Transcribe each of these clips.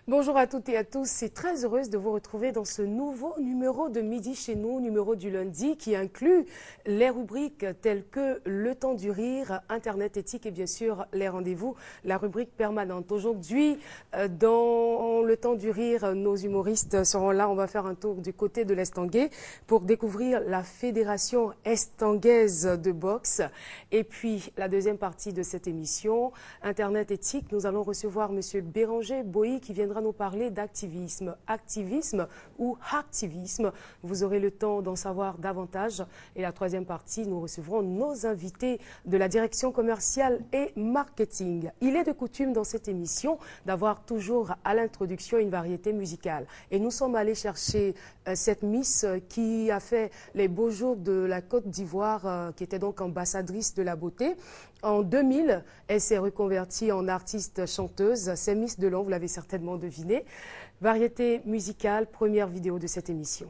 Bonjour à toutes et à tous, c'est très heureuse de vous retrouver dans ce nouveau numéro de Midi chez nous, numéro du lundi qui inclut les rubriques telles que Le temps du rire, Internet éthique et bien sûr les rendez-vous, la rubrique permanente. Aujourd'hui, dans Le temps du rire, nos humoristes seront là. On va faire un tour du côté de l'Estanguet pour découvrir la Fédération estanguaise de boxe. Et puis, la deuxième partie de cette émission, Internet éthique, nous allons recevoir M. Béranger Boyi qui viendra nous parler d'activisme, activisme ou hacktivisme. Vous aurez le temps d'en savoir davantage. Et la troisième partie, nous recevrons nos invités de la direction commerciale et marketing. Il est de coutume dans cette émission d'avoir toujours à l'introduction une variété musicale. Et nous sommes allés chercher cette Miss qui a fait les beaux jours de la Côte d'Ivoire, qui était donc ambassadrice de la beauté. En 2000, elle s'est reconvertie en artiste chanteuse. C'est Miss Delon, vous l'avez certainement deviné. Variété musicale, première vidéo de cette émission.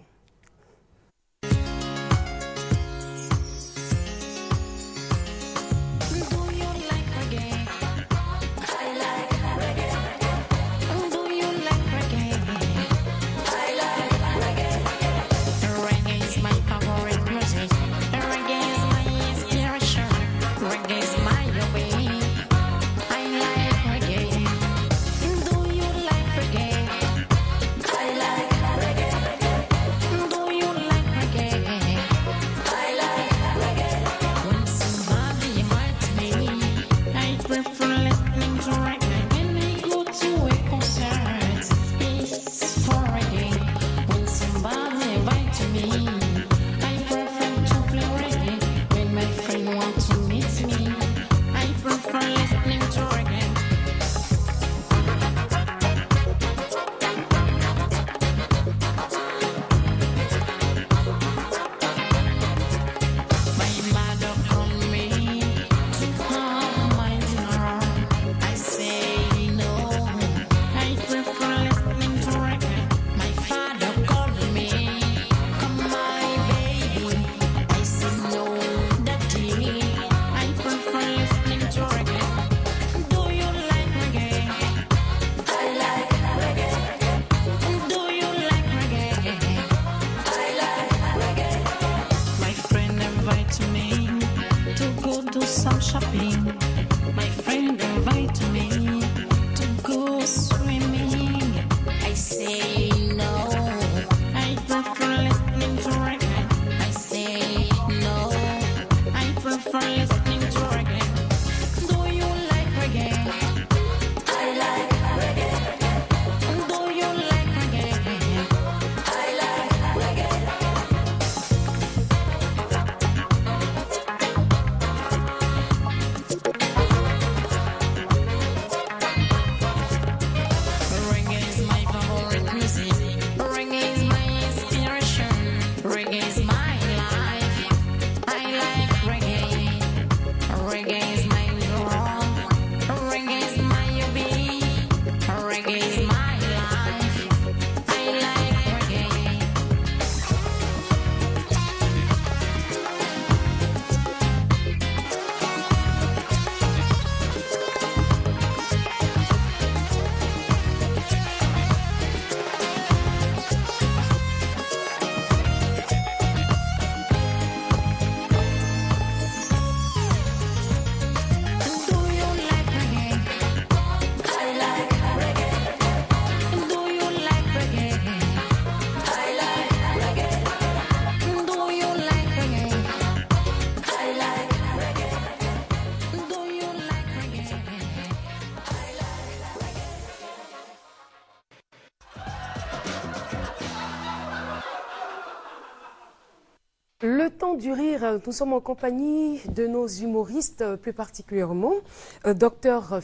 Le temps du rire, nous sommes en compagnie de nos humoristes, plus particulièrement Docteur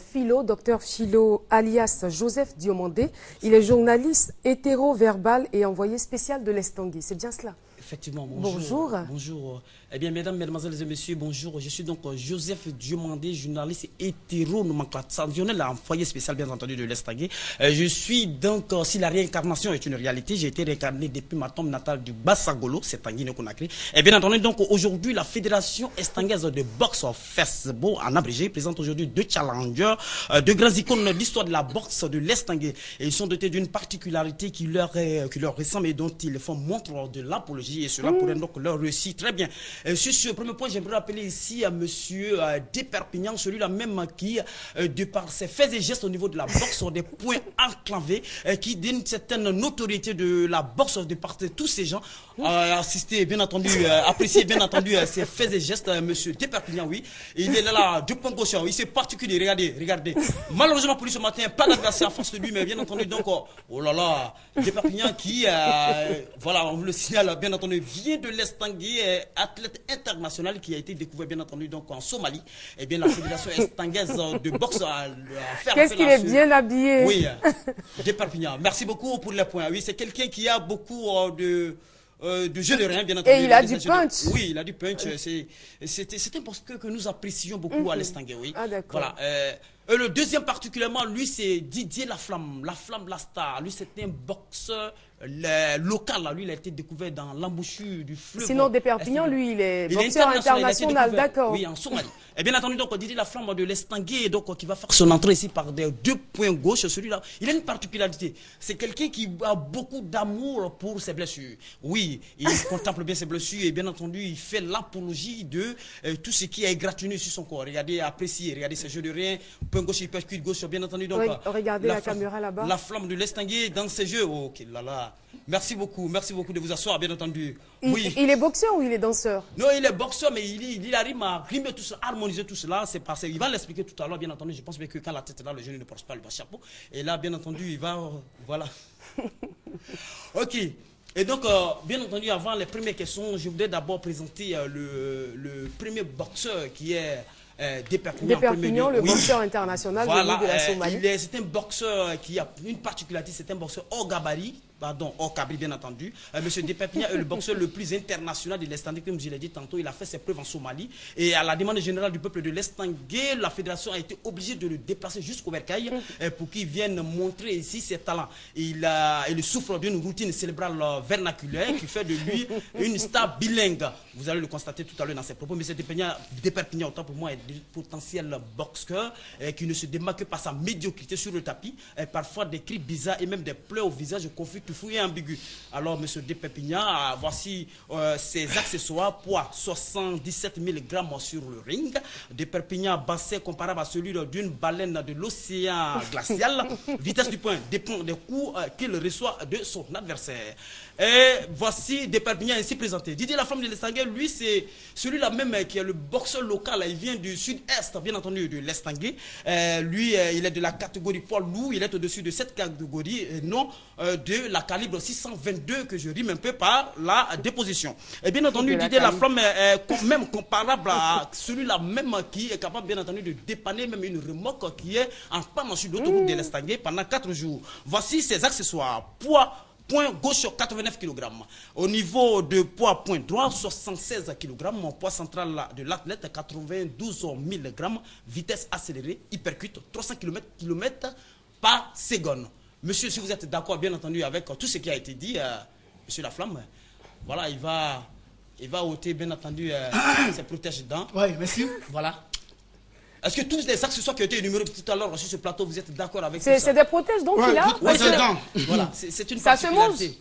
Philo alias Joseph Diomandé. Il est journaliste hétéro-verbal et envoyé spécial de l'Estanguet. C'est bien cela? Effectivement, bonjour. Bonjour. Eh bien, mesdames, mesdemoiselles et messieurs, bonjour. Je suis donc Joseph Diomandé, journaliste hétéro-nomenclaturionnel en foyer spécial, bien entendu, de l'Estingué. Je suis donc, si la réincarnation est une réalité, j'ai été réincarné depuis ma tombe natale du Bassagolo, c'est en Guinée-Conakry. Et bien entendu, donc, aujourd'hui, la Fédération estingaise de boxe Facebook, en abrégé, présente aujourd'hui deux challengers, deux grands icônes de l'histoire de la boxe de l'Estingué. Et ils sont dotés d'une particularité qui leur ressemble et dont ils font montre de l'apologie. Et cela pourrait donc leur réussir très bien. Sur ce premier point, j'aimerais rappeler ici à monsieur Desperpignan, celui-là même qui, de par ses faits et gestes au niveau de la boxe, sont des points enclavés, qui donnent une certaine notoriété de la boxe de par tous ces gens. Assister, bien entendu, apprécier, bien entendu, ses faits et gestes, monsieur Desperpignan, oui. Il est là, deux points gauche, il s'est particulier, regardez. Malheureusement pour lui ce matin, pas d'adversaire en face de lui, mais bien entendu, donc, oh là là, Desperpignan qui, voilà, on le signale, bien entendu, vient de l'Estingué, athlète international qui a été découvert bien entendu donc en Somalie. Et bien la fédération estingaise de boxe a fait. Qu'est-ce qu'il est bien habillé. Oui, Desperpignan. Merci beaucoup pour les points. Oui, c'est quelqu'un qui a beaucoup de jeu de rien, bien entendu. Et il a du punch. Oui, il a du punch. C'est un boxeur que nous apprécions beaucoup à l'Estingué, oui. Ah d'accord. Voilà. Le deuxième particulièrement, lui, c'est Didier Laflamme, la star. Lui, c'est un boxeur local. Là. Lui, il a été découvert dans l'embouchure du fleuve. Sinon, Desperpignan, lui, il est boxeur international, d'accord. Oui, en Somalie. Et bien entendu, donc, Didier Laflamme de l'Estingué, donc, qui va faire son entrée ici par des deux points gauche. Celui-là, il a une particularité. C'est quelqu'un qui a beaucoup d'amour pour ses blessures. Oui, il contemple bien ses blessures et bien entendu, il fait l'apologie de tout ce qui est égratigné sur son corps. Regardez, appréciez, regardez ce jeu de rien. Point gauche, il percute gauche, bien entendu. Donc, regardez la caméra là-bas. La flamme de l'Estingué dans ses jeux. Oh, ok, là là. Merci beaucoup de vous asseoir, bien entendu. Oui. Il est boxeur ou il est danseur? Non, il est boxeur, mais il arrive à rimer tout cela, harmoniser tout cela. C'est parce qu'il va l'expliquer tout à l'heure, bien entendu. Je pense bien que quand la tête est là, le genou ne porte pas le bas chapeau. Et là, bien entendu, il va. Voilà. Ok. Et donc, bien entendu, avant les premières questions, je voudrais d'abord présenter le premier boxeur qui est. Desperpignan, le boxeur international voilà, de la Somalie. C'est un boxeur qui a une particularité, c'est un boxeur hors gabarit, pardon, hors cabri bien entendu. Monsieur Desperpignan est le boxeur le plus international de l'Estingué, comme je l'ai dit tantôt. Il a fait ses preuves en Somalie. Et à la demande générale du peuple de l'Estingué, la fédération a été obligée de le déplacer jusqu'au Bercail pour qu'il vienne montrer ici ses talents. Il souffre d'une routine cérébrale vernaculaire qui fait de lui une star bilingue. Vous allez le constater tout à l'heure dans ses propos. Monsieur Desperpignan, autant pour moi, est un potentiel boxeur qui ne se démarque pas sa médiocrité sur le tapis. Parfois des cris bizarres et même des pleurs au visage confus, tout fou et ambigu. Alors, monsieur Desperpignan, voici ses accessoires. Poids 77 000 grammes sur le ring. Desperpignan, bassin comparable à celui d'une baleine de l'océan glacial. Vitesse du point dépend des coups qu'il reçoit de son adversaire. Et voici Desperpignan ainsi présenté. Didier Laflamme de l'Estingué, lui, c'est celui-là même qui est le boxeur local. Il vient du sud-est, bien entendu, de l'Estingué. Lui, il est de la catégorie poids lourd. Il est au-dessus de cette catégorie, et non de la calibre 622 que je rime un peu par la déposition. Et bien entendu, Didier Laflamme est même comparable à celui-là même qui est capable, bien entendu, de dépanner même une remorque qui est en panne sur l'autoroute de l'Estingué pendant 4 jours. Voici ses accessoires. Poids. Point gauche 89 kg. Au niveau de poids point droit 76 kg. Mon poids central de l'athlète 92 000 g. Vitesse accélérée, hypercute 300 km par seconde. Monsieur, si vous êtes d'accord bien entendu avec tout ce qui a été dit, monsieur Laflamme, voilà, il va ôter bien entendu ses protège-dents. Oui, merci. Voilà. Est-ce que tous les accessoires qui ont été énumérés tout à l'heure sur ce plateau, vous êtes d'accord avec ça? C'est des protèges donc il a? Oui, voilà, c'est une ça se mange. C'est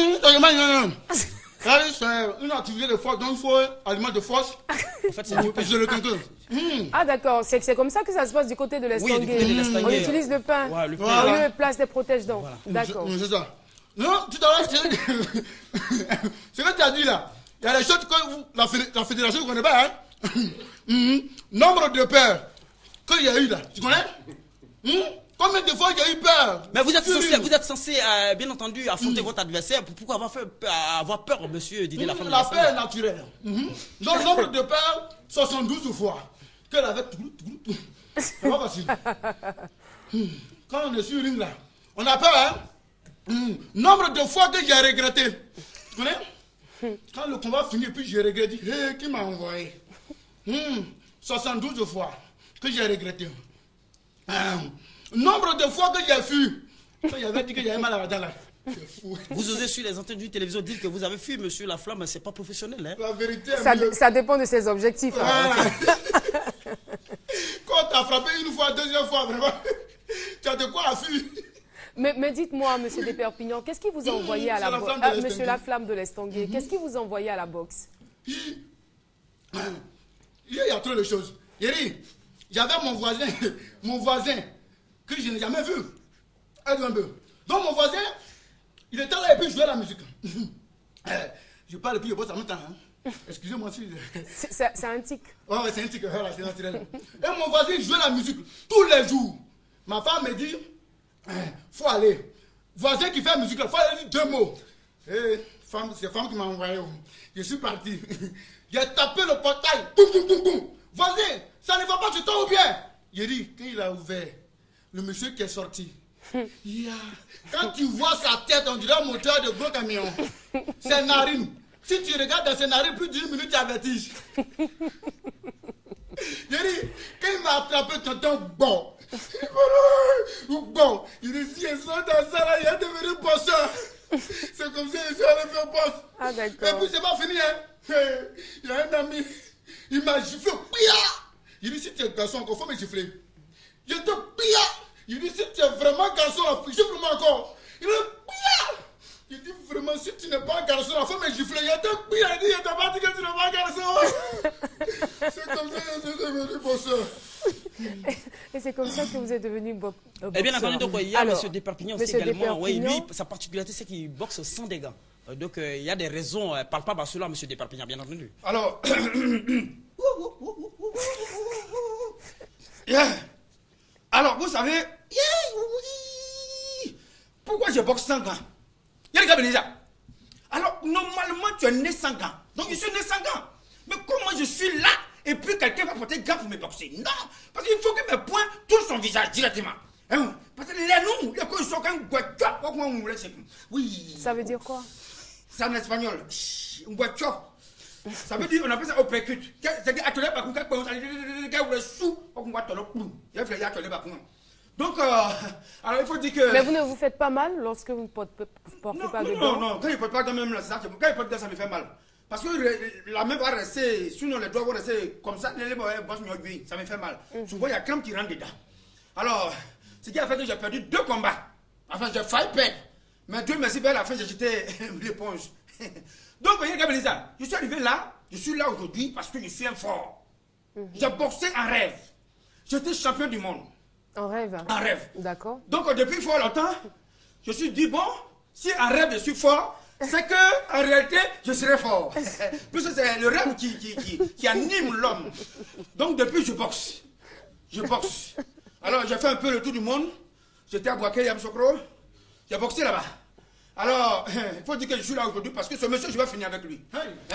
une activité de force, donc il faut aliment de force. En fait, c'est le canton. Ah d'accord, c'est comme ça que ça se passe du côté de l'Estingué. Oui, on utilise le pain. Ouais, le pain. Au lieu de place des protèges donc. Voilà. D'accord. C'est ça. Non, tout à l'heure, c'est ce que tu as dit là. Il y a des choses que la fédération ne connaît pas, hein. Nombre de peurs qu'il y a eu là, tu connais? Combien de fois il y a eu peur? Mais vous êtes censé bien entendu, affronter votre adversaire. Pourquoi avoir peur, monsieur Didier Laflamme? La peur est naturelle. Donc, nombre de peurs, 72 fois. Qu'elle avait tout. C'est pas facile. Quand on est sur une là, on a peur, hein? Nombre de fois que j'ai regretté. Tu connais? Quand le combat finit, puis j'ai regretté. Hé, qui m'a envoyé 72 fois que j'ai regretté. Nombre de fois que j'ai fui. Il avait dit que j'avais mal à la dent là. C'est fou. Vous osez sur les antennes d'une télévision dire que vous avez fui, monsieur Laflamme, c'est pas professionnel. Hein? La vérité. Ça dépend de ses objectifs. Voilà. Quand t'as frappé une fois, deuxième fois, vraiment, tu as de quoi à fuir. Mais dites-moi, monsieur de Perpignan, qu'est-ce qui vous a envoyé à la boxe? Monsieur Laflamme de l'Estanguet, qu'est-ce qui vous a envoyé à la boxe? Il y a trop de choses. Yeri, j'avais mon voisin, que je n'ai jamais vu. Aide un peu. Donc mon voisin, il était là et puis il jouait la musique. Je parle et puis je bosse en même temps. Hein. Excusez-moi si... C'est un tic. Ouais, c'est un tic, voilà, c'est naturel. Et mon voisin, il jouait la musique tous les jours. Ma femme me dit, faut aller. Voisin qui fait la musique, il faut aller dire 2 mots. Et c'est femme qui m'a envoyé. Je suis parti. J'ai tapé le portail. Boum, boum, boum, boum. Voisin, ça ne va pas, tu t'en ou bien? Il dit, quand il a ouvert, le monsieur qui est sorti. Yeah. Quand tu vois sa tête, on dirait un moteur de gros camion. Ses narines. Si tu regardes dans ses narines, plus d'1 minute, tu as vertige. Il dit, quand il m'a attrapé, tonton, bon. Bon. Il dit, si il sort dans ça, là, il est devenu bosseur. C'est comme ça, il s'est allé faire boss. Ah, d'accord. Et puis, c'est pas fini, hein. Il y a un ami, il m'a giflé. Il dit, si tu es garçon, encore, il faut me gifler. Je te pia. Il dit, si tu es vraiment garçon, gifle-moi encore. Il dit, pia. Il dit, vraiment, si tu n'es pas garçon, il faut me gifler. Je te pia. Il dit, je t'ai pas dit que tu n'es pas garçon. C'est comme ça que je suis devenu bosseur. Et c'est comme ça que vous êtes devenu boxeur. Et bien entendu, donc, il y a M. Desperpignan aussi également. Oui, lui, sa particularité, c'est qu'il boxe sans dégâts. Donc, il y a des raisons palpables à cela, M. Desperpignan, bien entendu. Alors, yeah. Alors, vous savez, pourquoi je boxe sans gants? Il y a les gars déjà. Alors, normalement, tu es né sans gants. Donc, je suis né sans gants. Mais comment je suis là et puis quelqu'un va porter gants pour me boxer? Non, parce qu'il faut que mes poings touchent son visage directement. Hein? Parce que les noms, les coups sont quand oui. Ça veut dire quoi? C'est en espagnol. Un guacho. Ça veut dire, on appelle ça uppercut. C'est-à-dire, atelier par contre, quand on a gars ou le sous, on va te le coup. Il y a atelier par contre. Donc, alors il faut dire que. Mais vous ne vous faites pas mal lorsque vous ne portez pas de gants? Non, quand il ne porte pas de même là, quand il porte de gants, ça me fait mal. Parce que la main va rester, sinon les doigts vont rester comme ça, ça me fait mal. Souvent, il y a crampe qui rentre dedans. Alors, ce qui a fait que j'ai perdu 2 combats. Enfin, j'ai failli perdre. Mais Dieu merci, vers la fin, j'ai jeté l'éponge. Donc, regardez ça. Je suis arrivé là, je suis là aujourd'hui parce que je suis un fort. J'ai boxé en rêve. J'étais champion du monde. En rêve? En rêve. D'accord. Donc, depuis fort longtemps, je me suis dit, bon, si en rêve je suis fort, c'est qu'en réalité, je serai fort. Puisque c'est le rêve qui anime l'homme. Donc, depuis, je boxe. Je boxe. Alors, j'ai fait un peu le tour du monde. J'étais à Boaké, Yamsokro. J'ai boxé là-bas. Alors, il faut dire que je suis là aujourd'hui parce que ce monsieur, je vais finir avec lui.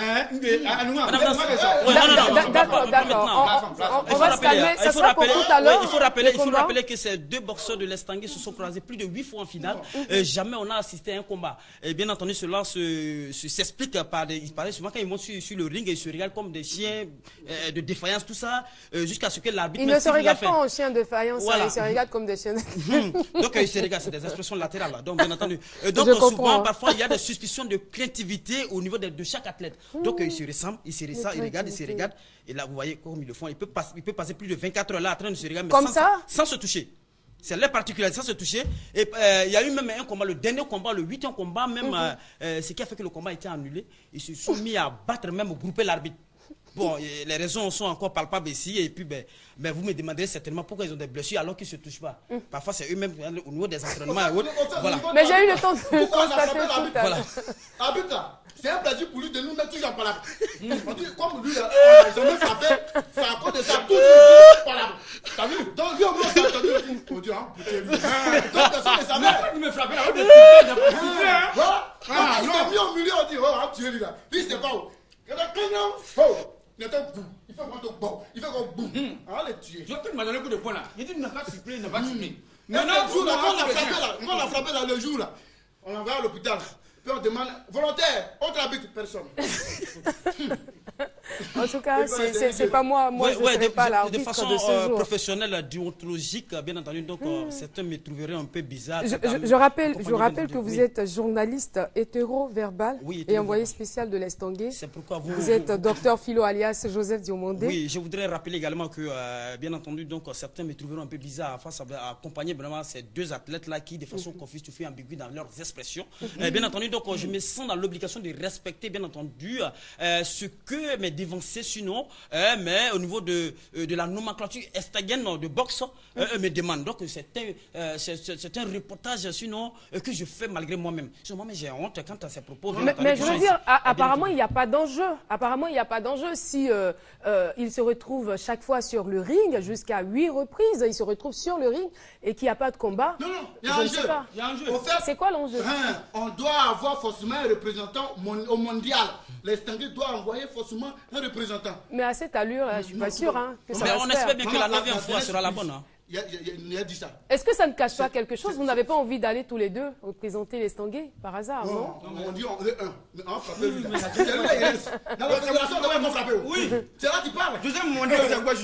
D'accord, d'accord. On va se calmer. Ça sera pour tout à l'heure. Il faut rappeler que ces 2 boxeurs de l'Estanguet se sont croisés plus de 8 fois en finale. Jamais on a assisté à un combat. Et bien entendu, cela s'explique par des. Il paraît souvent quand ils montent sur le ring et ils se regardent comme des chiens de défaillance, tout ça, jusqu'à ce que l'arbitre. Ils ne se regardent pas en chiens de défaillance, ils se regardent comme des chiens de. Donc, ils se regardent, c'est des expressions latérales. Donc, bien entendu. Donc, souvent, parfois, il y a des suspicions de craintivité au niveau de chaque athlète. Donc, ils se ressemblent, ils se regardent. Et là, vous voyez comme ils le font. Il peut passer plus de 24 heures là en train de se regarder, mais sans se toucher. C'est leur particularité, sans se toucher. Et il y a eu même un combat, le dernier combat, le 8e combat, même ce qui a fait que le combat a été annulé. Ils se sont mis à battre, même au grouper l'arbitre. Bon, les raisons sont encore palpables ici. Et puis, vous me demanderez certainement pourquoi ils ont des blessures alors qu'ils ne se touchent pas. Parfois, c'est eux-mêmes au niveau des entraînements et autres. Voilà. Mais j'ai eu le temps de constater tout à l'heure. L'arbitre, c'est un plaisir pour lui de nous mettre toujours en parole. Comme lui, ils ont même frappé, c'est à cause de ça, toujours parole. T'as vu? Donc, lui, au moins, ça entendu. On dit, hein, putain, lui. Donc, personne ne savait. Il me frappait là, voilà. Il t'a mis au milieu, on dit, oh, tu es lui là. Lui, c'est pas où. Il fait quoi bon. Il fait quoi boum. On va les tuer. Je peux me donner un coup de poing là. Il dit, il n'a pas sifflé, il n'a pas sifflé. Maintenant, quand on l'a frappé là, le jour là, on l'envoie à l'hôpital. Puis on demande, volontaire, on habite personne. En tout cas, c'est pas moi. Moi, je ne serai pas l'arbitre de façon de ce jour. professionnelle, déontologique, bien entendu. Donc, certains me trouveraient un peu bizarre. Je rappelle que vous êtes journaliste hétéro-verbal et envoyé spécial de l'Estangé. C'est pourquoi vous êtes docteur Philo alias Joseph Diomondé. Oui, je voudrais rappeler également que, bien entendu, donc, certains me trouveront un peu bizarre face à accompagner vraiment ces deux athlètes-là qui, de façon confuse, tout fait ambiguë dans leurs expressions. Bien entendu, donc, je me sens dans l'obligation de respecter, bien entendu, ce que mes dévancés, sinon, mais au niveau de la nomenclature estagienne de boxe, me demandent. Donc, c'est un reportage, sinon, que je fais malgré moi-même. Moi-même, j'ai honte quant à ces propos. Mais je veux dire, apparemment, il n'y a pas d'enjeu. Apparemment, il n'y a pas d'enjeu si il se retrouve chaque fois sur le ring, jusqu'à 8 reprises, il se retrouve sur le ring et qu'il n'y a pas de combat. Non, il y a un jeu. Il y a un jeu. C'est quoi l'enjeu? On doit avoir forcément un représentant au mondial. L'Estangé doit envoyer forcément un représentant. Mais à cette allure, je ne suis pas sûr que ça va se faire. On espère bien que la 9e fois sera la bonne. Il a dit ça. Est-ce que ça ne cache pas quelque chose? Vous n'avez pas envie d'aller tous les deux représenter l'Estangé par hasard, non? On dit on est un. On frappe lui. Dans la fédération, on va frapper. Oui. C'est là que tu parles. Deuxième mondial, c'est quoi?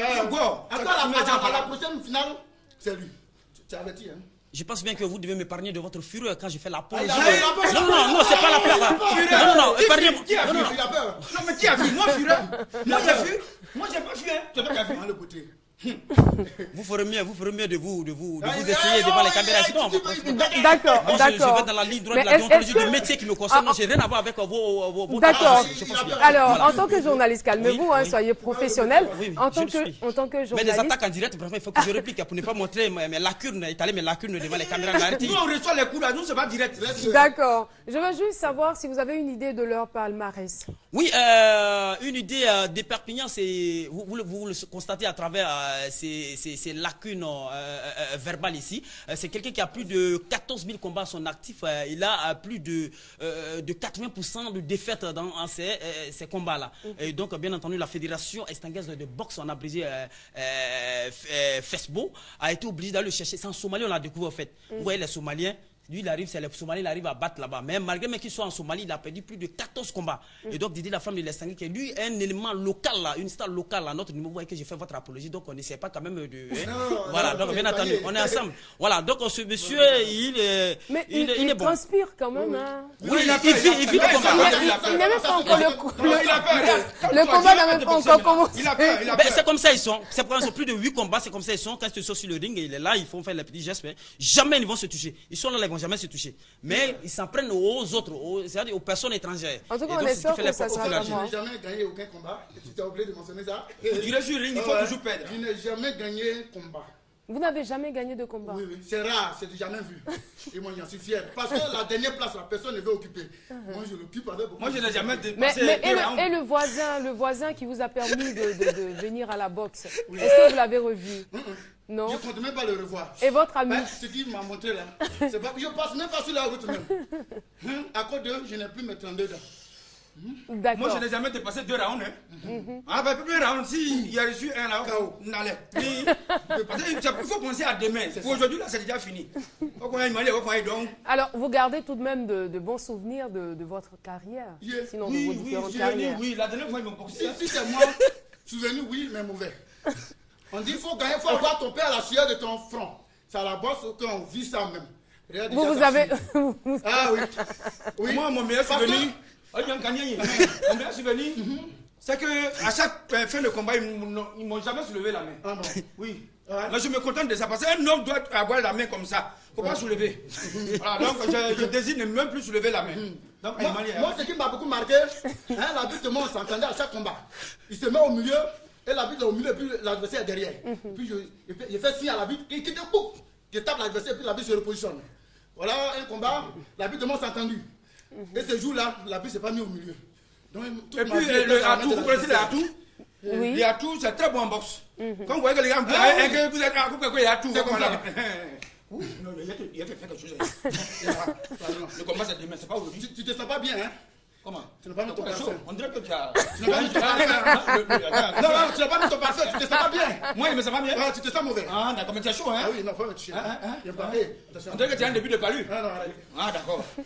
À la prochaine finale, c'est lui. Tu as averti, hein? Je pense bien que vous devez m'épargner de votre fureur quand je fais la pause. Non, c'est pas la peur. Non, épargnez-moi. Il a peur. Non, mais qui a vu? Moi, fureur. Moi, j'ai vu. Moi, j'ai pas vu, hein. Tu n'as pas vu. Le côté. Vous ferez mieux de vous essayer devant les caméras. D'accord. Je vais dans la ligne droite de la déontologie du métier qui me concerne. Je n'ai rien à voir avec vos D'accord. Alors, en tant que journaliste, calmez-vous, soyez professionnel. En tant que journaliste. Mais les attaques en direct, il faut que je réplique pour ne pas montrer mes lacunes, étaler mes lacunes devant les caméras. Nous, on reçoit les coups là, nous, c'est pas direct. D'accord. Je veux juste savoir si vous avez une idée de leur palmarès. Oui, une idée des Perpignan, c'est vous le constatez à travers ces lacunes verbales ici. C'est quelqu'un qui a plus de 14 000 combats à son actif. Il a plus de 80% de défaites dans ces combats-là. Et donc, bien entendu, la fédération estangaise de boxe, on a brisé FESBO, a été obligée d'aller le chercher. C'est en Somalie, on l'a découvert en fait. Vous voyez les Somaliens. Lui, c'est le Somalie, il arrive à battre là-bas. Mais malgré qu'il soit en Somalie, il a perdu plus de 14 combats. Et donc, Didier, la femme de l'Estangé, qui est lui un élément local, là, une star locale, à notre niveau, vous voyez que j'ai fait votre apologie, donc on n'essaie pas quand même de... Voilà, donc bien entendu, on est ensemble. Voilà, donc ce monsieur, il est bon. Il transpire quand même. Oui, il vit le combat. Il n'a même pas encore le combat n'a même pas encore commencé. C'est comme ça ils sont. C'est pour plus de 8 combats, c'est comme ça ils sont. Quand ils sont sur le ring, il est là, ils font faire les petits gestes, mais jamais ils vont se toucher. Ils sont là, ils vont jamais se toucher. Mais ils s'en prennent aux autres, c'est-à-dire aux personnes étrangères. En tout cas, on espère que ça sera Je n'ai jamais gagné aucun combat. Tu t'es oublié de mentionner ça. Tu restes sur le ring, il faut toujours perdre. Je n'ai jamais gagné un combat. Vous n'avez jamais gagné de combat? Oui, c'est rare, c'est jamais vu. Et moi, j'en suis fier. Parce que la dernière place, la personne ne veut occuper. Moi, je l'occupe avec beaucoup. Moi, je n'ai jamais dépassé. Et le voisin qui vous a permis de venir à la boxe, est-ce que vous l'avez revu? Non. Je ne compte même pas le revoir. Et votre ami? Ce qu'il m'a montré là, c'est pas, je passe même pas sur la route même. À cause d'eux, je n'ai plus mes 32 dents. D'accord. Moi, je n'ai jamais dépassé 2 rounds. Le premier round, s'il y a reçu un là, on allait. Il faut penser à demain. Aujourd'hui, là, c'est déjà fini. Alors, vous gardez tout de même de bons souvenirs de votre carrière? Sinon, de vos différentes carrières. Oui, la dernière fois, ils m'ont boxé. Si c'est moi, souvenu, oui, mais mauvais. On dit qu'il faut gagner, il faut avoir ton père à la sueur de ton front. C'est à la bosse qu'on vit ça même. Vous avez... Ah oui. Moi, mon meilleur souvenir, c'est qu'à chaque fin de combat, ils ne m'ont jamais soulevé la main. Ah non. Oui. Là, je me contente de ça parce qu'un homme doit avoir la main comme ça. Il ne faut pas soulever. Voilà, donc, je désire ne même plus soulever la main. Donc, moi, ce qui m'a beaucoup marqué, l'arbitre de moi, on s'entendait à chaque combat. Il se met au milieu. Et l'arbitre est au milieu, et puis l'adversaire est derrière. Puis je fais signe à l'arbitre, qui te coupe. Je tape l'adversaire, et puis l'arbitre se repositionne. Voilà un combat, l'arbitre de moi s'est entendu. Et ce jour-là, l'arbitre ne s'est pas mis au milieu. Donc, et puis le atout, vous connaissez les atouts? Oui. Les atouts, c'est très bon en boxe. Quand vous voyez que les gars, vous êtes un couple, il y a tout. C'est comme ça. Non, il a fait quelque chose. Le combat, c'est demain, c'est pas aujourd'hui. Tu te sens pas bien, hein? Comment? Tu n'as pas mis ton parfum. On dirait que tu as... Tu n'as pas mis ton parfum. Non, tu n'as pas mis ton parfum, tu te sens pas bien. Moi, il me sent pas bien. Tu te sens mauvais. Ah, d'accord, mais tu es chaud, hein? Ah oui, non, faut me toucher. On dirait que tu as un début de palu. Non, arrête. Ah, d'accord.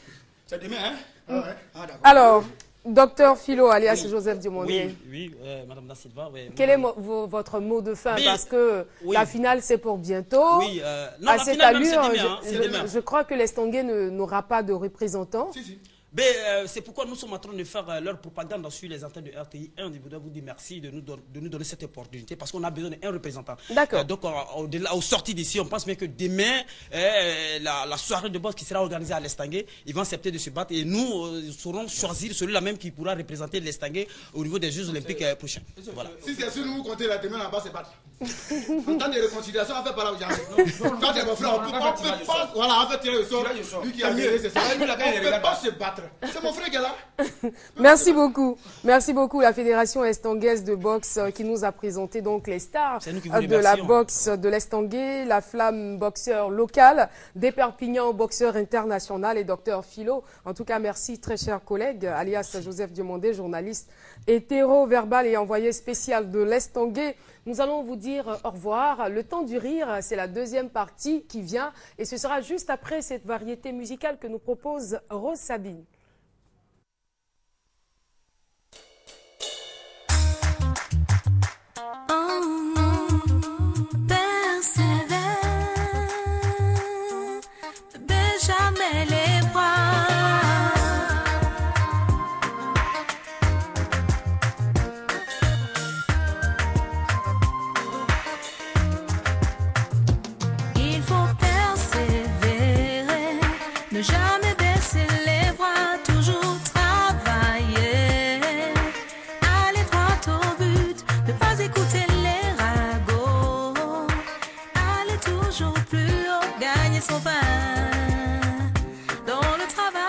C'est demain, hein? Ah ouais. Ah, d'accord. Alors, docteur Philo, alias Joseph Diomandé. Oui, Madame Da Silva. Oui, Quel est votre mot de fin? Mais, Parce que oui. la finale, c'est pour bientôt. Oui, non, À la cette finale, même, c'est allure, demain, hein, c'est demain. je crois que l'Estanguet n'aura pas de représentant. Si, si. Mais c'est pourquoi nous sommes en train de faire leur propagande sur les antennes de RTI 1. Je voudrais vous dire merci de nous donner cette opportunité parce qu'on a besoin d'un représentant. D'accord. Donc, au sorti d'ici, on pense bien que demain, la soirée de boxe qui sera organisée à l'Estanguet, ils vont accepter de se battre et nous saurons choisir celui-là même qui pourra représenter l'Estanguet au niveau des Jeux Olympiques prochains. Voilà. Si c'est sûr, nous comptez là, demain, là-bas, c'est battre. En temps de réconciliation, on fait pas là où j'arrive. Quand tu es mon frère, on peut pas. Voilà, on fait tirer le sort. Lui qui a gagné, c'est ça. On ne peut pas se battre. C'est mon frère qui est là. Merci beaucoup. Merci beaucoup la Fédération Estanguaise de boxe qui nous a présenté donc les stars de la boxe de l'Estanguet, la flamme boxeur locale, d'Éperpignan boxeur international et docteur Philo. En tout cas, merci très chers collègues, alias Joseph Diomandé, journaliste hétéro-verbal et envoyé spécial de l'Estanguet. Nous allons vous dire au revoir. Le temps du rire, c'est la deuxième partie qui vient et ce sera juste après cette variété musicale que nous propose Rose Sabine. Ne jamais baisser les bras, toujours travailler, aller droit au but, ne pas écouter les ragots, aller toujours plus haut, gagner son pain. Dans le travail,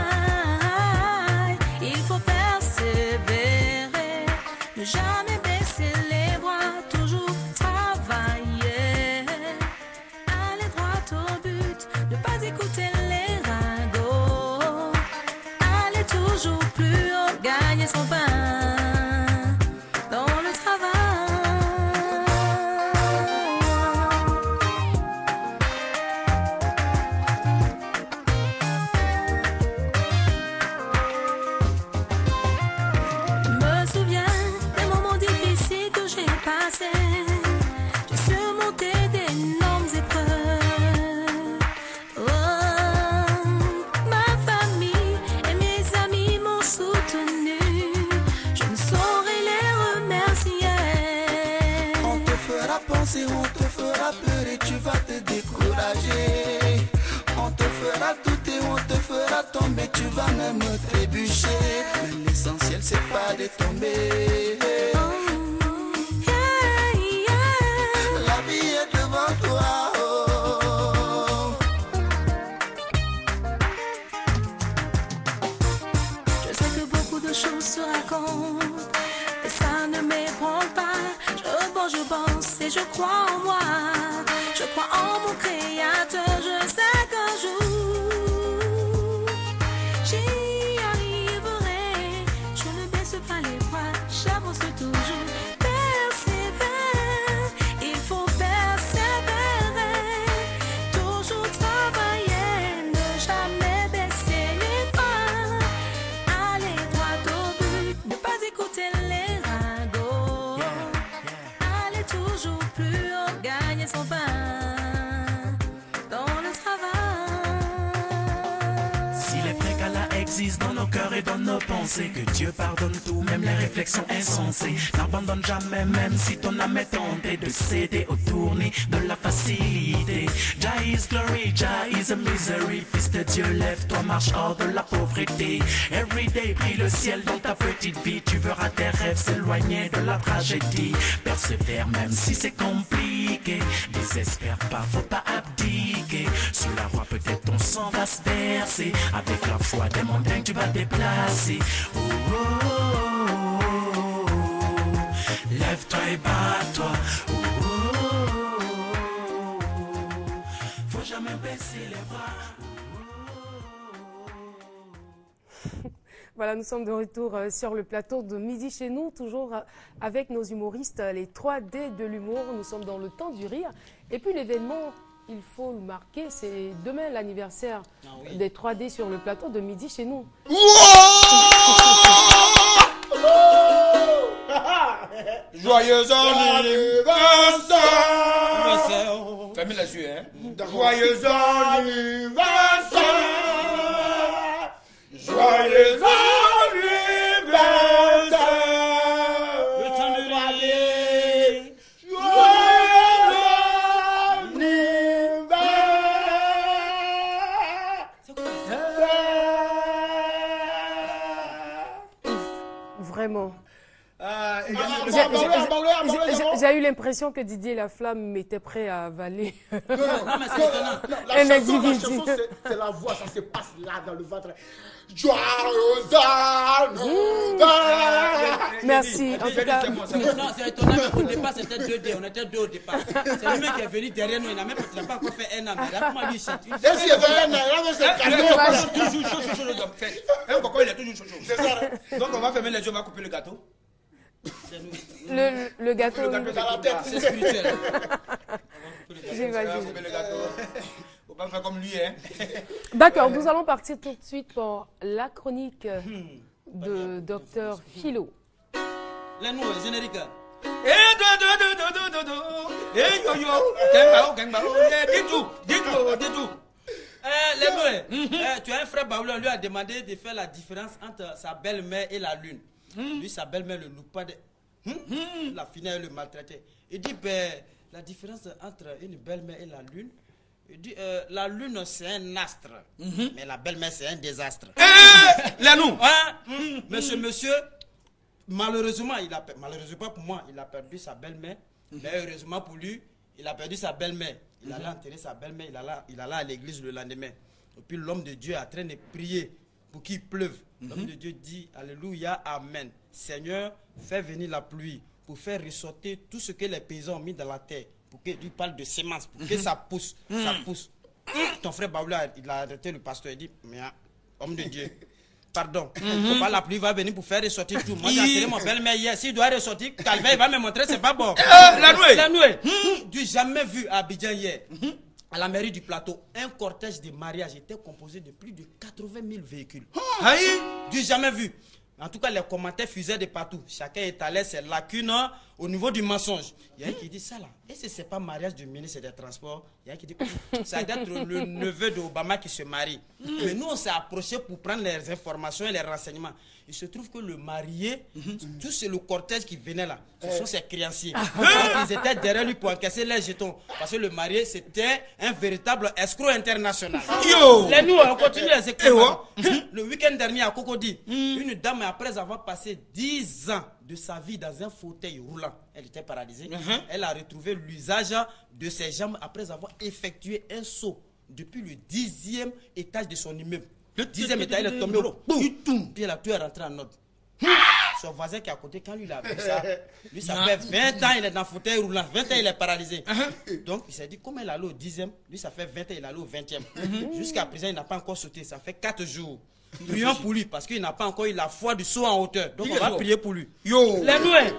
il faut persévérer, ne jamais baisser les bras, toujours travailler, aller droit au but, ne pas écouter toujours plus haut, gagner son pain dans le Je me souviens des moments difficiles que j'ai passés. J'ai surmonté d'énormes épreuves. On te fera pleurer, tu vas te décourager. On te fera douter, on te fera tomber, tu vas même trébucher. Mais l'essentiel c'est pas de tomber. La vie est devant toi. Je sais que beaucoup de choses se racontent et ça ne m'ébranle pas. Je pense et je crois en moi, je crois en mon créateur, je sais qu'un jour j'y arriverai, je ne baisse pas les bras, j'avance toujours, persévère, il faut persévérer, toujours travailler, ne jamais baisser les bras, aller droit au but, ne pas écouter les ragots. Toujours plus haut, gagner son pain dans le travail. Si les précala existent dans nos cœurs et dans nos pensées, que Dieu pardonne tout, même les réflexions insensées. N'abandonne jamais, même si ton âme est tentée de céder au tournis de la facilité. Jah is glory, Jah is a misery. Fils de Dieu, lève-toi, marche hors de la pauvreté. Everyday, prie le ciel dans ta petite vie. Tu verras tes rêves s'éloigner de la tragédie. Persévère même si c'est compliqué. Désespère pas, faut pas abdiquer. Sur la voie peut-être ton sang va se verser. Avec la foi des montagnes tu vas déplacer. Oh, oh, oh, oh, oh. Lève-toi et bats-toi. Oh, oh, oh, oh. Faut jamais baisser les bras. Voilà, nous sommes de retour sur le plateau de Midi chez nous, toujours avec nos humoristes, les 3D de l'humour. Nous sommes dans le temps du rire. Et puis l'événement il faut le marquer. C'est demain l'anniversaire oui. des 3D sur le plateau de Midi chez nous. Joyeux anniversaire. Fermez les yeux, hein. Joyeux anniversaire. Joyeux anniversaire. Le temps de râler. Vraiment. J'ai J'ai eu l'impression que Didier Laflamme était prêt à avaler. Non, mais c'est étonnant. Un la individu. chanson, c'est la voix, ça se passe là dans le ventre. Joyeux anniversaire. Merci. En tout cas, Non, c'est étonnant, mais au départ, c'était 2D. On était 2 au départ. C'est le mec qui est venu derrière nous. Il n'a pas encore fait un an. Mais comment lui, il chante. Et s'il y avait un an, il avait cette carrière. Toujours chaud, un coco, il est toujours chaud. C'est ça. Donc on va fermer les yeux, on va couper le gâteau. le gâteau. Dans la tête. C'est spirituel. J'imagine. Couper le gâteau. Faut pas faire comme lui, hein. D'accord, nous allons partir tout de suite pour la chronique de Dr Philo. Les nous, générique. Eh, yo yo, Kengba, dis tout. Les nous, tu as un frère Baoulé, on lui a demandé de faire la différence entre sa belle-mère et la lune. Lui, sa belle-mère le loupe pas de... La finale le maltraitait. Il dit, ben, la différence entre une belle-mère et la lune, il dit, la lune c'est un astre, mais la belle-mère c'est un désastre. Là nous. Monsieur, malheureusement, malheureusement pour moi, il a perdu sa belle-mère, mais heureusement pour lui, il a perdu sa belle-mère. Il allait enterrer sa belle-mère, il allait à l'église le lendemain. Et puis l'homme de Dieu est en train de prier pour qu'il pleuve. L'homme de Dieu dit, alléluia, amen. Seigneur, fais venir la pluie pour faire ressortir tout ce que les paysans ont mis dans la terre. Pour que lui parle de semences, pour que ça pousse, ça pousse. Ton frère Baoula, il a arrêté le pasteur, il dit, mais homme de Dieu, pardon, la pluie va venir pour faire ressortir tout. Moi j'ai enterré mon belle-mère hier, s'il doit ressortir, Calvaire, il va me montrer, c'est pas bon. La nuit. Du jamais vu à Abidjan hier, à la mairie du plateau, un cortège de mariage était composé de plus de 80 000 véhicules. Du jamais vu. En tout cas, les commentaires fusaient de partout. Chacun étalait ses lacunes au niveau du mensonge. Il y a un qui dit ça là. Est-ce que ce n'est pas mariage du ministre des Transports? Il y a un qui dit ça doit être le neveu d'Obama qui se marie. Mais nous, on s'est approché pour prendre les informations et les renseignements. Il se trouve que le marié, tout c'est le cortège qui venait là. Ce sont ses créanciers. Ils étaient derrière lui pour encaisser les jetons. Parce que le marié, c'était un véritable escroc international. Les nous, on continue les escrocs. Le week-end dernier à Cocody, une dame, après avoir passé 10 ans de sa vie dans un fauteuil roulant, elle était paralysée. Elle a retrouvé l'usage de ses jambes après avoir effectué un saut depuis le 10e étage de son immeuble. Le 10e étage, elle est tombée au boum. Puis elle a tout rentré en ordre. Son voisin qui est à côté, quand lui il a vu ça, lui ça fait 20 ans, il est dans le fauteuil roulant, 20 ans il est paralysé. Donc il s'est dit, comment il est allé au 10e, lui ça fait 20 ans, il est allé au 20e. Jusqu'à présent, il n'a pas encore sauté, ça fait 4 jours. Prions pour lui parce qu'il n'a pas encore eu la foi du saut en hauteur. Donc on va prier pour lui. Les doués,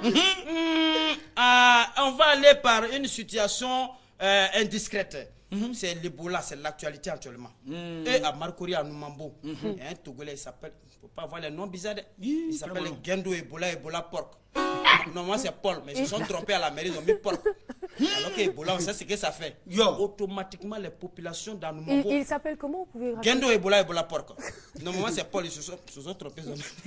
on va aller par une situation indiscrète. C'est l'Ebola, c'est l'actualité actuellement. Et à Marcouri, à Noumambo, il y a un Togolais, il s'appelle, il ne faut pas avoir les noms bizarres, il s'appelle Gendo Ebola Porc. Normalement c'est Paul, mais ils se sont trompés à la mairie, ils ont mis Porc. Alors que Ebola, on sait ce que ça fait. Automatiquement, les populations dans Noumambo. Il s'appelle comment, vous pouvez rappeler? Gendo Ebola Porc. Normalement c'est Paul, ils se sont trompés.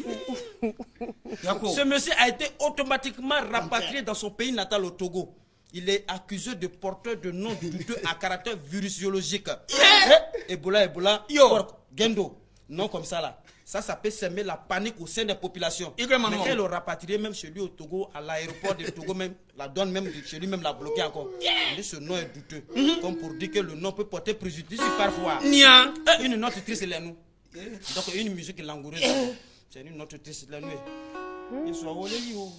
Ce monsieur a été automatiquement rapatrié dans son pays natal au Togo. Il est accusé de porteur de noms douteux à caractère virusiologique. Ebola, porc, Gendo. Non comme ça là. Ça peut semer la panique au sein des populations. Mais quand il l'a rapatrié même chez lui au Togo, à l'aéroport de Togo même, la douane même chez lui même l'a bloqué encore. Il dit ce nom est douteux. Comme pour dire que le nom peut porter préjudice parfois. Une note triste c'est nous. Donc une musique langoureuse. C'est une note triste la nuit. Il soit volé.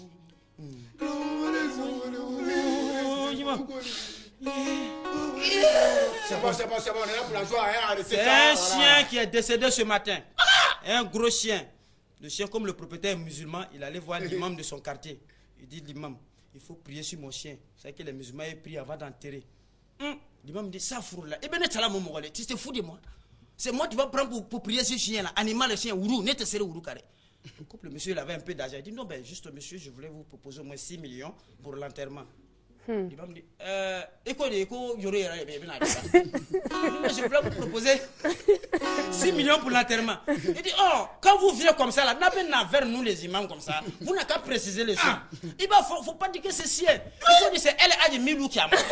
C'est bon, on est là pour la joie. C'est un chien qui est décédé ce matin. Un gros chien. Le chien, comme le propriétaire est musulman, il allait voir l'imam de son quartier. Il dit, l'imam, il faut prier sur mon chien. C'est que les musulmans aient prié avant d'enterrer. L'imam me dit, ça fourre là. Eh bien, tu te fous de moi. C'est moi qui vas prendre pour prier ce chien là. Animal, le chien, ourou, net serré ourou carré. Le monsieur, il avait un peu d'argent. Il dit, non, ben juste monsieur, je voulais vous proposer au moins 6 millions pour l'enterrement. L'imam me dit, écoute, je voulais vous proposer 6 millions pour l'enterrement. Il dit, oh, quand vous venez comme ça, là, n'avez vers nous les imams comme ça, vous n'avez qu'à préciser les choses. Il ne faut pas dire que c'est sien. Il faut dire c'est elle a dit Milou qui a mort.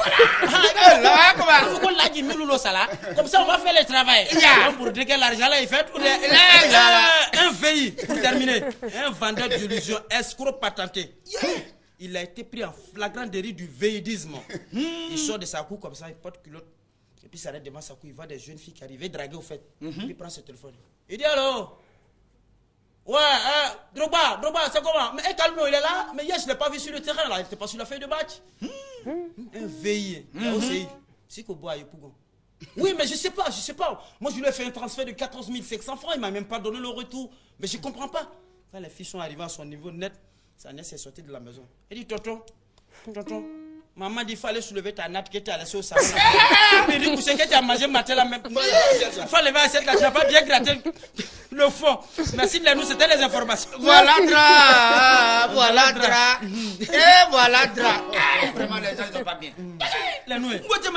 Comme ça, on va faire le travail. Pour dire que l'argent là, il fait tout. Un veille, pour terminer, un vendeur d'illusions, escroc patenté. Il a été pris en flagrant délit du veillisme. Il sort de sa cour comme ça, il porte culotte. Et puis il s'arrête devant sa cour, il voit des jeunes filles qui arrivent, draguer au fait. Il prend ce téléphone. Il dit alors, ouais, Drogba, c'est comment? Mais calme, il est là. Mais hier, je ne l'ai pas vu sur le terrain, là. Il n'était pas sur la feuille de match. Un veillé. C'est qu'au bois, il pougon. Oui, mais je sais pas. Moi, je lui ai fait un transfert de 14 500 francs. Il ne m'a même pas donné le retour. Mais je ne comprends pas. Quand les filles sont arrivées à son niveau net, sa nièce est sortie de la maison. Elle dit, tonton, maman dit, il fallait soulever ta natte que tu as laissée au salon. Il dit, c'est que tu as mangé matin là même. Il faut lever à cette là, tu n'as pas bien gratté le fond. Merci de nous, c'était les informations. Voilà Dra. Et voilà Dra. Vraiment, les gens, ils sont pas bien. La nouille.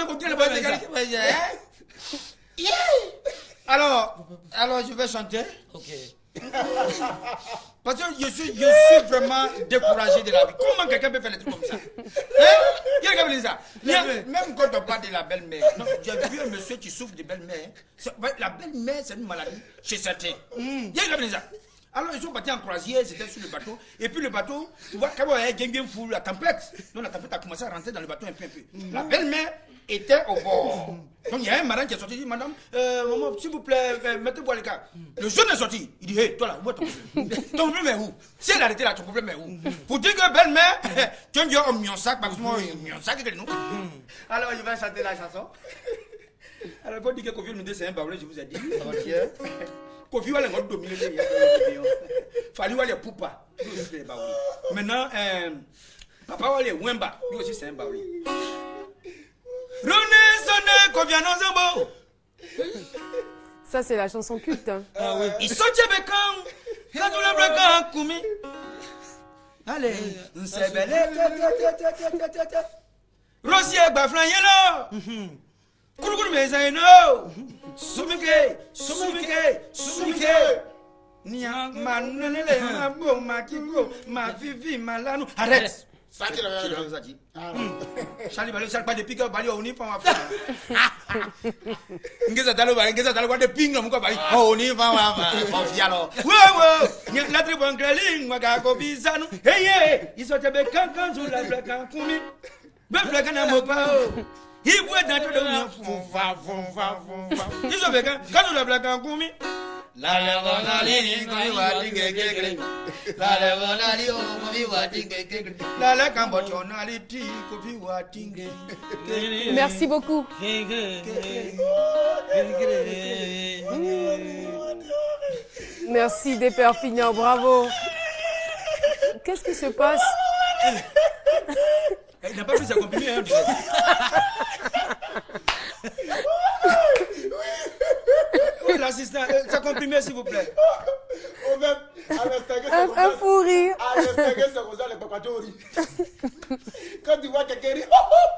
Alors, je vais chanter. Ok. Parce que je suis vraiment découragé de la vie. Comment quelqu'un peut faire des trucs comme ça? Même quand on parle de la belle-mère, j'ai vu un monsieur qui souffre de belle-mère. La belle-mère, c'est une maladie chez certains. Alors ils sont partis en croisière, c'était sur le bateau. Et puis le bateau, tu vois, quand on a bien fou, la tempête. Donc la tempête a commencé à rentrer dans le bateau un peu. La belle-mère était au bord. Donc il y a un marin qui est sorti, il dit, madame, maman, s'il vous plaît, mettez-vous à l'écart. Le jeune est sorti. Il dit, hé, toi là, où est ton problème? Ton problème est où? Si elle a arrêté là, ton problème est où? Pour dire que belle-mère, tu as dit, oh, mion sac, parce que moi, mion sac, que nous. Alors il va chanter la chanson. Alors quand on dit que Kofi nous dit c'est un baoulé, je vous ai dit, Kofi va les dominer. Fallait voir les poupas. Maintenant, papa va les Wemba. Lui aussi c'est un baoulé. Ça, c'est la chanson culte. Hein. Ah oui. Ils sont quand le blacan koumi. Allez, c'est belle. Rosier baflan yellow. Kouroukourou mezaino. Soumike. Nia manele ma bo ma kiko ma vivi malano. Arrête. Ça qui l'a dit. Charlie Balo, ça pas de pique Bali on y fait ma Ngeza dalo wa de ping mo ko Bali. Oh ni fa wa fialo. Wo, ni la tribu angling wa ga ko bizanu. Hey, iso tebe kankan zu la blakan kumi. Be blakan mo pa o. Il boit dans tout le monde. Iso be kan la blakan kumi. La levonali komi wati gegegre. La levonali komi wati gegegre. La kambochonali ti komi wati gegegre. Merci beaucoup. Merci des Perpignan, bravo. Qu'est-ce qui se passe? Il n'a pas pris sa comprimé. Hein, oui, l'assistant, ça comprimé s'il vous plaît. Un fou rire. Quand tu vois quelqu'un rire,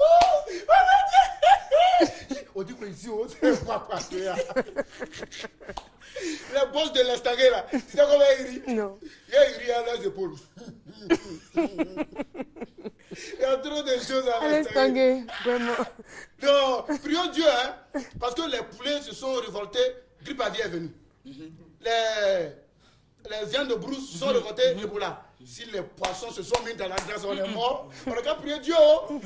on dit qu'ici, on sait pas quoi faire. Le boss de l'estanguet là, c'est comment il rit? Non. Il rit à les épaules. Il y a trop de choses à l'estanguet, vraiment. Non, prions Dieu, hein, parce que les poulets se sont révoltés, grippe aviaire est venue. Les viandes de brousse se sont révoltées, Ebola. Si les poissons se sont mis dans la glace, on est mort. On n'a qu'à prier Dieu.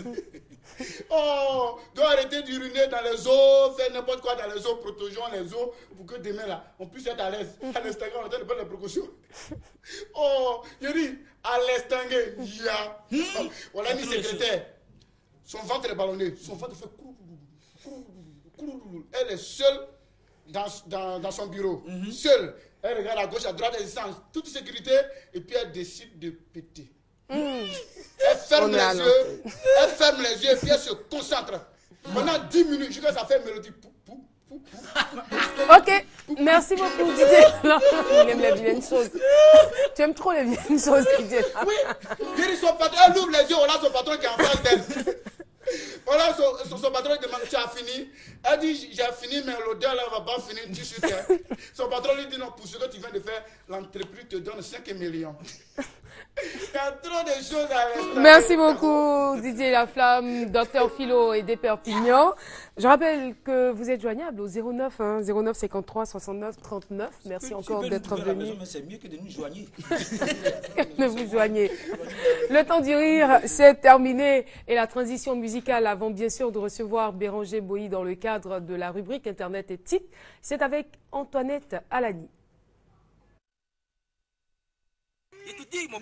Oh, doit arrêter d'uriner dans les eaux, faire n'importe quoi dans les eaux, protégeons les eaux pour que demain là, on puisse être à l'aise. À l'estanguet, on a de prendre les précautions. Oh, je dis, à l'estanguet, il y a. On l'a mis secrétaire. Son ventre est ballonné. Son ventre fait coulouloulou. Elle est seule dans son bureau. Seule. Elle regarde à gauche, à droite, elle sent toute sécurité et puis elle décide de péter. Elle ferme les yeux et puis elle se concentre. Pendant 10 minutes, jusqu'à ça fait une mélodie. Ok, merci beaucoup Didier. Il aime les vieilles choses. Tu aimes trop les vieilles choses, Didier. Oui, il dit son patron, elle ouvre les yeux, on a son patron qui est en face d'elle. Voilà, son patron demande, tu as fini? Elle dit, j'ai fini, mais l'odeur là, on va pas finir tout de suite. Son patron lui dit, non, pour ce que tu viens de faire, l'entreprise te donne 5 millions. Il y a trop de choses à l'instant. Merci beaucoup Didier Laflamme, Dr Philo et des Perpignan. Je rappelle que vous êtes joignable au 09 09 53 69 39. Merci encore d'être venu. C'est mieux que de nous joigner. Ne vous joignez. Le temps du rire, c'est terminé. Et la transition musicale, avant bien sûr de recevoir Béranger Boilly dans le cadre de la rubrique Internet éthique, c'est avec Antoinette Alani.